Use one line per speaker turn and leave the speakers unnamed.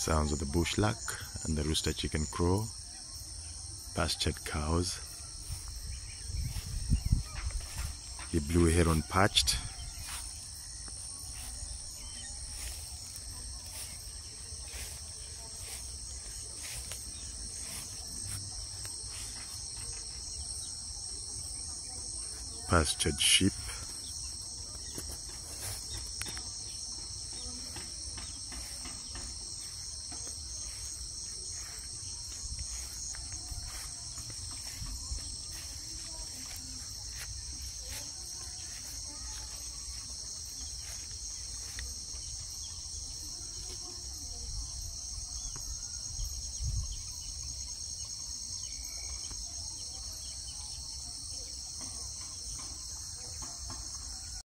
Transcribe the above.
Sounds of the bushlark and the rooster chicken crow. Pastured cows. The blue heron perched. Pastured sheep.